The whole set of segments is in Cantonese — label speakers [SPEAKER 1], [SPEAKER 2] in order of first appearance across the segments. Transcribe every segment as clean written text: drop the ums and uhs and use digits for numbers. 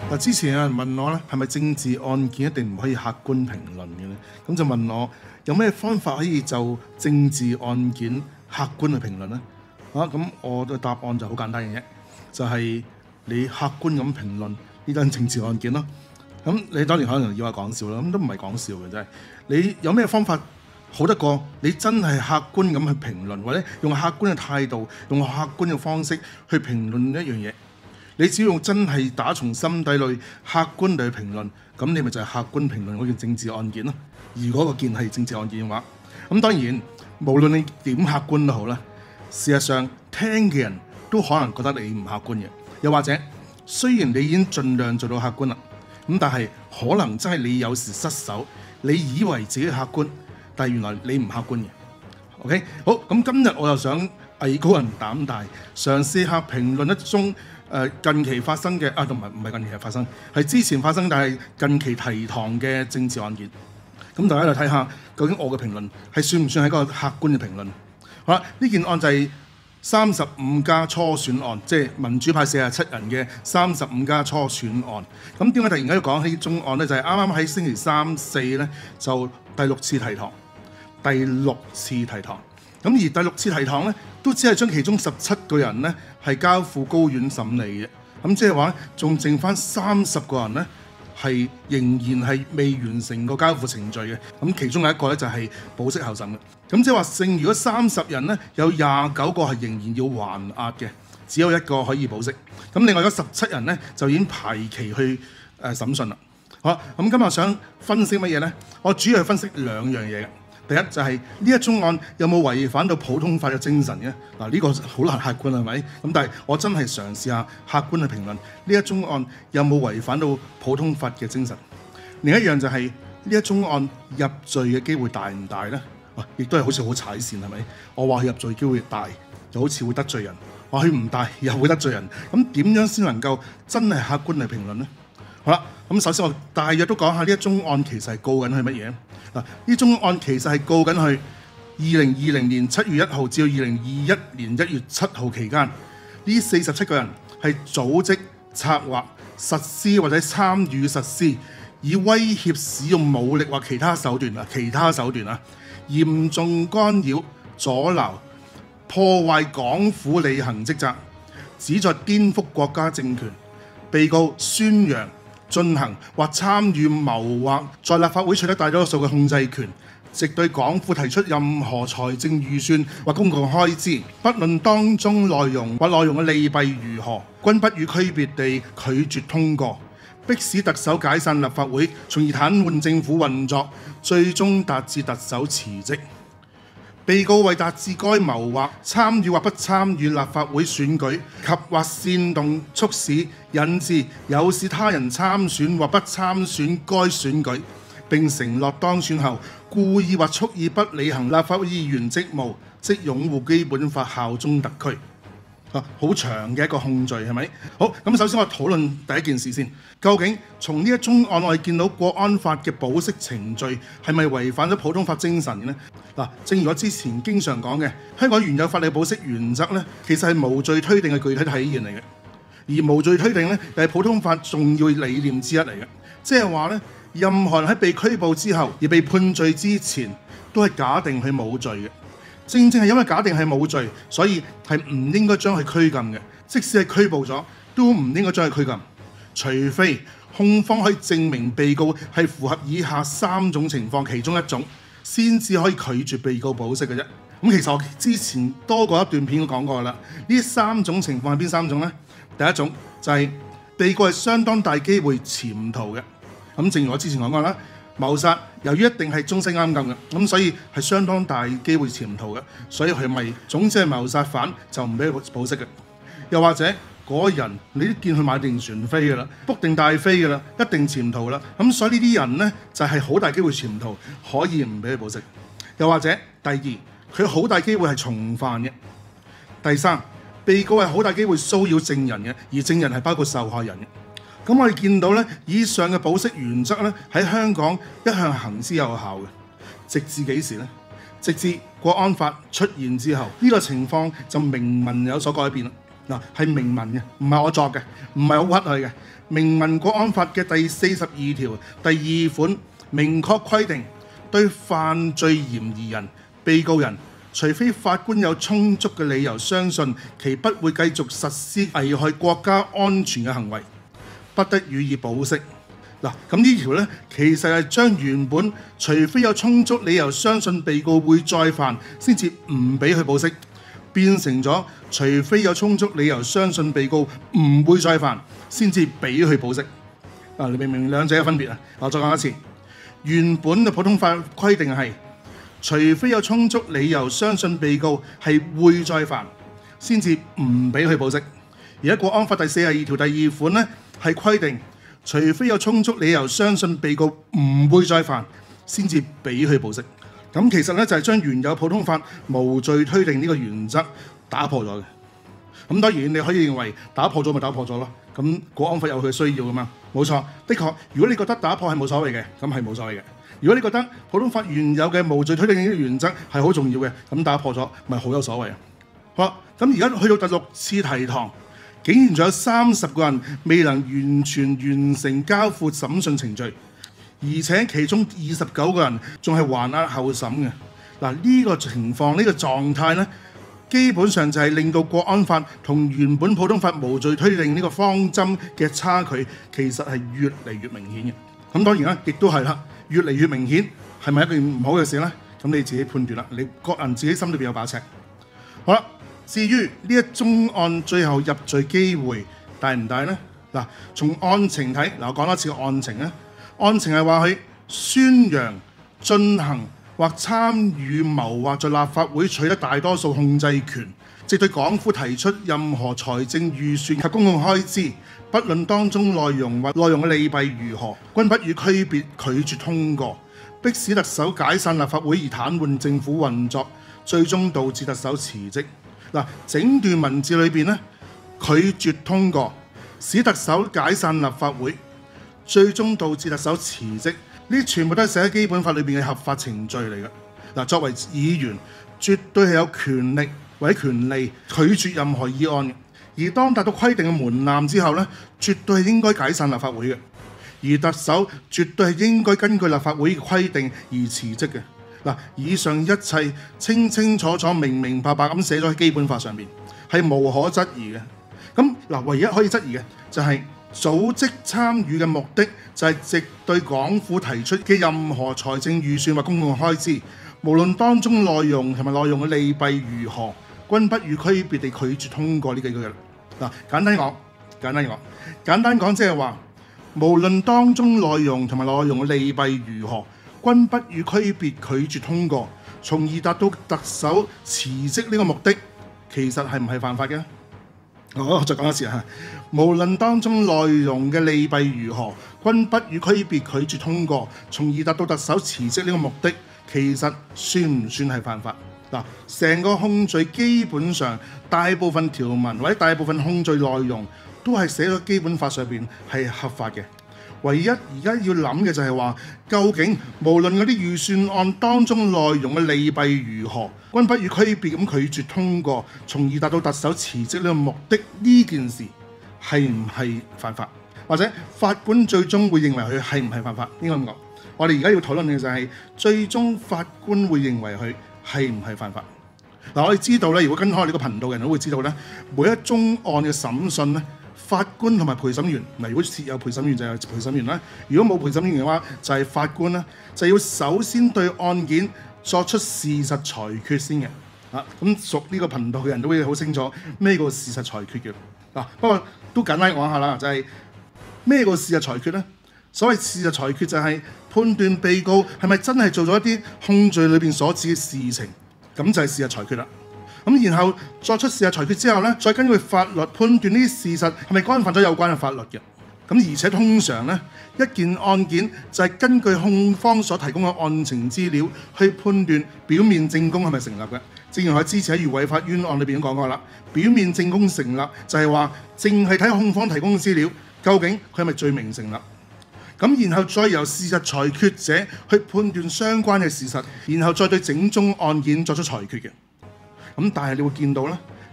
[SPEAKER 1] 嗱，之前有人問我咧，係咪政治案件一定唔可以客觀評論嘅咧？咁就問我有咩方法可以就政治案件客觀去評論咧？咁我嘅答案就好簡單嘅啫，就係你客觀咁評論呢單政治案件咯。咁你當然可能以為講笑啦，咁都唔係講笑嘅，真係。你有咩方法好得過你真係客觀咁去評論，或者用客觀嘅態度、用客觀嘅方式去評論一樣嘢？你只要用真係打從心底裏客觀地去評論，咁你咪就係客觀評論嗰件政治案件咯。如果個件係政治案件嘅話，咁當然無論你點客觀都好啦，事實上聽嘅人都可能覺得你唔客觀嘅。又或者雖然你已經盡量做到客觀啦，咁但係可能真係你有時失手，你以為自己客觀，但係原來你唔客觀嘅。OK， 好，咁今日我又想藝高人膽大，嘗試下評論一宗近期發生嘅唔係近期發生，係之前發生但係近期提堂嘅政治案件。咁大家就睇下究竟我嘅評論係算唔算係一個客觀嘅評論？好啦，呢件案就係35+初選案，即係民主派47人嘅35+初選案。咁點解突然間要講起呢宗案呢？就係啱啱喺星期3、4咧就第6次提堂，第6次提堂。咁而第6次提堂咧，都只係將其中17個人咧係交付高院審理嘅。咁即係話仲剩翻30個人咧係仍然係未完成個交付程序嘅。咁其中有一個咧就係保釋候審嘅。咁即係話剩餘嗰30人咧，有29個係仍然要還押嘅，只有1個可以保釋。咁另外嗰17人咧就已經排期去審訊啦。好啦，咁今日想分析乜嘢咧？我主要係分析2樣嘢嘅。第一就係呢一宗案有冇違反到普通法嘅精神嘅？嗱，呢個好難客觀係咪？咁但係我真係嘗試下客觀去評論呢一宗案有冇違反到普通法嘅精神。另一樣就係呢一宗案入罪嘅機會大唔大呢？亦都係好似好踩線係咪？我話佢入罪機會大，就好似會得罪人；話佢唔大，又會得罪人。咁點樣先能夠真係客觀嚟評論呢？好啦，咁首先我大約都講下呢一宗案其實係告緊佢乜嘢。呢宗案其實係告緊佢2020年7月1號至到2021年1月7號期間，呢47個人係組織、策劃、實施或者參與實施，以威脅使用武力或其他手段嚴重干擾、阻撓、破壞港府履行職責，旨在顛覆國家政權。被告宣揚、進行或參與謀劃，在立法會取得大多數嘅控制權，藉對港府提出任何財政預算或公共開支，不論當中內容或內容嘅利弊如何，均不予區別地拒絕通過，迫使特首解散立法會，從而癱瘓政府運作，最終達至特首辭職。被告為達至該謀劃，參與或不參與立法會選舉及或煽動、促使、引致、誘使他人參選或不參選該選舉，並承諾當選後故意或蓄意不履行立法會議員職務，即擁護基本法、效忠特區。好長嘅一個控罪係咪？好，咁首先我討論第一件事先。究竟從呢一宗案我哋見到國安法嘅保釋程序係咪違反咗普通法精神嘅呢？正如我之前經常講嘅，香港原有法理保釋原則呢，其實係無罪推定嘅具體體現嚟嘅。而無罪推定呢，又係普通法重要理念之一嚟嘅。即係話呢，任何人喺被拘捕之後而被判罪之前，都係假定佢冇罪嘅。正正係因為假定係冇罪，所以係唔應該將佢拘禁嘅。即使係拘捕咗，都唔應該將佢拘禁，除非控方可以證明被告係符合以下3種情況其中一種，先至可以拒絕被告保釋嘅啫。咁其實我之前多過一段片都講過啦。呢3種情況係邊3種呢？第一種就係被告係相當大機會潛逃嘅。咁正如我之前講過啦。謀殺由於一定係終身監禁嘅，咁所以係相當大機會潛逃嘅，所以佢咪總之係謀殺犯就唔俾佢保釋嘅。又或者嗰個人你都見佢買定船飛㗎啦，book定大飛㗎啦，一定潛逃啦。咁所以呢啲人呢，就係好大機會潛逃，可以唔俾佢保釋。又或者第二，佢好大機會係從犯嘅。第三，被告係好大機會騷擾證人嘅，而證人係包括受害人嘅。咁我哋見到咧，以上嘅保釋原則咧喺香港一向行之有效嘅，直至幾時呢？直至國安法出現之後，呢個情況就明文有所改變啦。 嗱，係明文嘅，唔係我作嘅，唔係我屈佢嘅。明文國安法嘅第42條第2款明確規定，對犯罪嫌疑人、被告人，除非法官有充足嘅理由相信其不會繼續實施危害國家安全嘅行為，不得予以保釋。嗱，咁呢條咧，其實係將原本除非有充足理由相信被告會再犯，先至唔俾佢保釋，變成咗除非有充足理由相信被告唔會再犯，先至俾佢保釋。嗱，你明唔明兩者嘅分別啊？我再講一次，原本嘅普通法規定係，除非有充足理由相信被告係會再犯，先至唔俾佢保釋。而家國安法第42條第2款咧，係規定，除非有充足理由相信被告唔會再犯，先至俾佢保釋。咁其實咧就係將原有普通法無罪推定呢個原則打破咗嘅。咁當然你可以認為打破咗咪打破咗咯。咁國安法有佢嘅需要噶嘛，冇錯。的確，如果你覺得打破係冇所謂嘅，咁係冇所謂嘅。如果你覺得普通法原有嘅無罪推定呢個原則係好重要嘅，咁打破咗咪好有所謂啊。好啦，咁而家去到第6次提堂，竟然仲有30個人未能完全完成交付審訊程序，而且其中29個人仲係還押候審嘅。嗱，呢個情況，呢個狀態咧，基本上就係令到國安法同原本普通法無罪推定呢個方針嘅差距，其實係越嚟越明顯嘅。咁當然啦，亦都係啦，越嚟越明顯，係咪一件唔好嘅事咧？咁你自己判斷啦，你個人自己心裏邊有把尺。好啦。至於呢一宗案最後入罪機會大唔大呢？嗱，從案情睇，我講多次個案情咧。案情係話佢宣揚、進行或參與謀劃在立法會取得大多數控制權，即對港府提出任何財政預算及公共開支，不論當中內容或內容嘅利弊如何，均不予區別拒絕通過，迫使特首解散立法會而癱瘓政府運作，最終導致特首辭職。嗱，整段文字裏邊咧，拒絕通過，使特首解散立法會，最終導致特首辭職，呢全部都係寫喺基本法裏邊嘅合法程序嚟嘅。嗱，作為議員，絕對係有權力或者權利拒絕任何議案嘅。而當達到規定嘅門檻之後咧，絕對係應該解散立法會嘅。而特首絕對係應該根據立法會嘅規定而辭職嘅。嗱，以上一切清清楚楚、明明白白咁寫咗喺基本法上面，係無可質疑嘅。咁嗱，唯一可以質疑嘅就係組織參與嘅目的就係藉對港府提出嘅任何財政預算或公共開支，無論當中內容同埋內容嘅利弊如何，均不予區別地拒絕通過呢幾句嘅。嗱，簡單講，即係話，無論當中內容同埋內容嘅利弊如何，均不予區別拒絕通過，從而達到特首辭職呢個目的，其實係唔係犯法嘅？我再講一次嚇，無論當中內容嘅利弊如何，均不予區別拒絕通過，從而達到特首辭職呢個目的，其實算唔算係犯法？嗱，成個控罪基本上大部分條文或者大部分控罪內容都係寫咗基本法上邊係合法嘅。唯一而家要諗嘅就係話，究竟無論嗰啲預算案當中內容嘅利弊如何，均不予區別咁拒絕通過，從而達到特首辭職呢個目的，呢件事係唔係犯法？或者法官最終會認為佢係唔係犯法？應該咁講。我哋而家要討論嘅就係最終法官會認為佢係唔係犯法？嗱，我哋知道咧，如果跟開我哋個頻道嘅人都會知道咧，每一宗案嘅審訊咧，法官同埋陪審員，嗱，如果設有陪審員就係陪審員啦，如果冇陪審員嘅話，就係法官啦，就要首先對案件作出事實裁決先嘅。咁熟呢個頻道嘅人都會好清楚咩叫事實裁決嘅。不過都簡單講下啦，就係咩叫事實裁決咧？所謂事實裁決就係判斷被告係咪真係做咗一啲控罪裏邊所指嘅事情，咁就係事實裁決啦。咁然後作出事實裁決之後咧，再根據法律判斷呢啲事實係咪干犯咗有關嘅法律嘅。咁而且通常咧，一件案件就係根據控方所提供嘅案情資料去判斷表面證供係咪成立嘅。正如我之前喺余偉法冤案裏邊都講過啦，表面證供成立就係話淨係睇控方提供嘅資料，究竟佢係咪罪名成立？咁然後再由事實裁決者去判斷相關嘅事實，然後再對整宗案件作出裁決嘅。咁但係你會見到咧，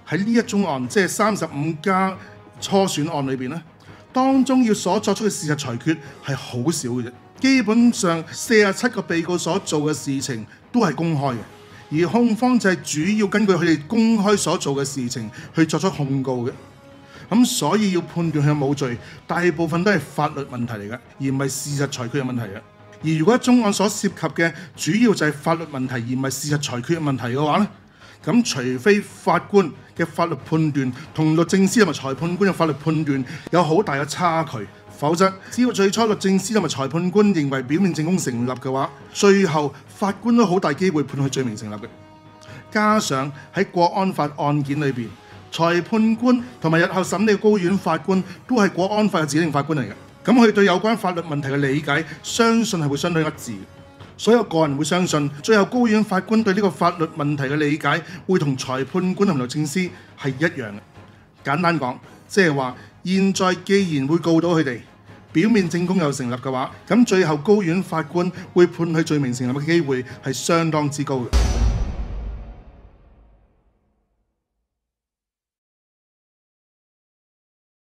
[SPEAKER 1] 喺呢一宗案，即係35+初選案裏邊咧，當中要所作出嘅事實裁決係好少嘅啫。基本上47個被告所做嘅事情都係公開嘅，而控方就係主要根據佢哋公開所做嘅事情去作出控告嘅。咁所以要判斷佢有冇罪，大部分都係法律問題嚟嘅，而唔係事實裁決嘅問題嘅。而如果一宗案所涉及嘅主要就係法律問題，而唔係事實裁決嘅問題嘅話咧，咁除非法官嘅法律判斷同律政司同埋裁判官嘅法律判斷有好大嘅差距，否則只要最初律政司同埋裁判官認為表面證供成立嘅話，最後法官都好大機會判佢罪名成立嘅。加上喺國安法案件裏邊，裁判官同埋日後審理嘅高院法官都係國安法嘅指定法官嚟嘅，咁佢對有關法律問題嘅理解，相信係會相當一致。所以我個人會相信，最後高院法官對呢個法律問題嘅理解，會同裁判官同律政司係一樣嘅。簡單講，即係話，現在既然會告到佢哋，表面證供又成立嘅話，咁最後高院法官會判佢罪名成立嘅機會係相當之高嘅。